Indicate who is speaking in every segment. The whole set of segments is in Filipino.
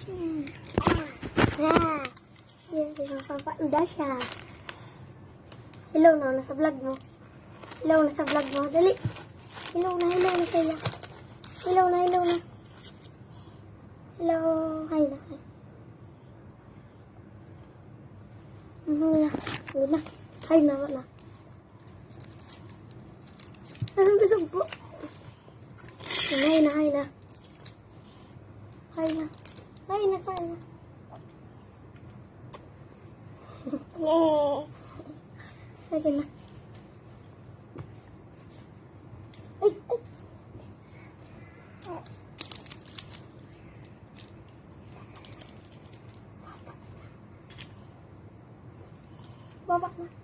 Speaker 1: Yan, napapanda siya. Hello na, nasa vlog mo. Hello, nasa vlog mo. Dali. Hello na sa'yo. Hello na. Hello. Hi na. Good na. Hi na. Anong busog po? Hi na. Hi na sa'yo. Sige na. Ay. Baba na.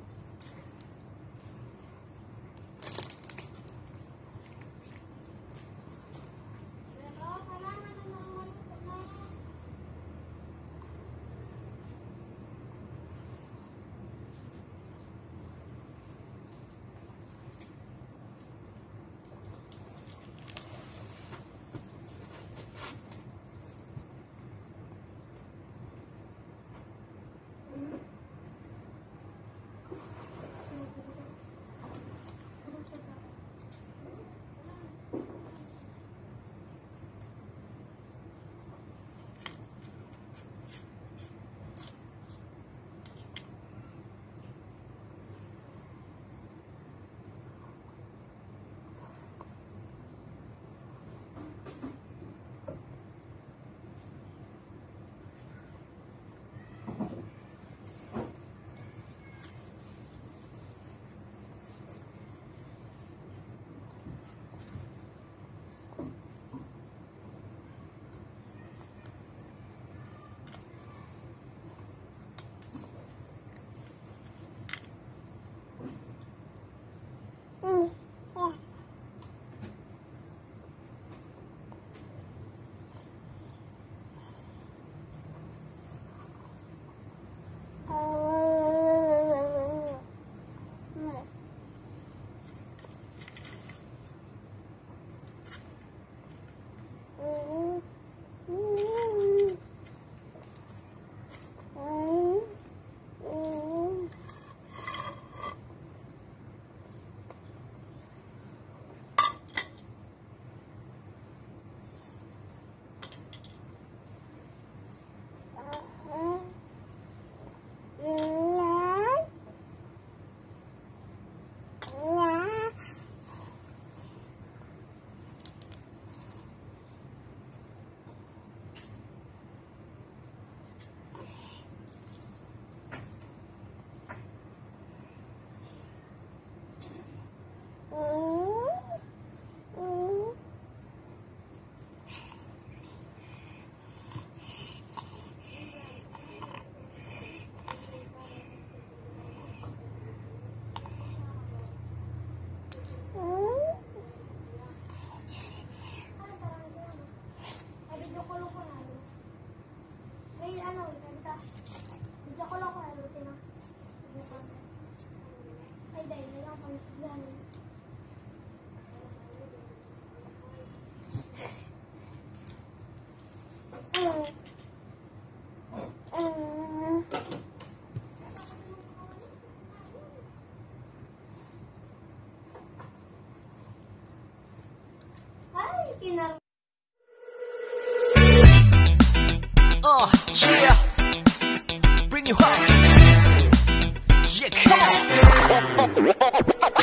Speaker 2: Yeah, bring you home. Yeah, come on.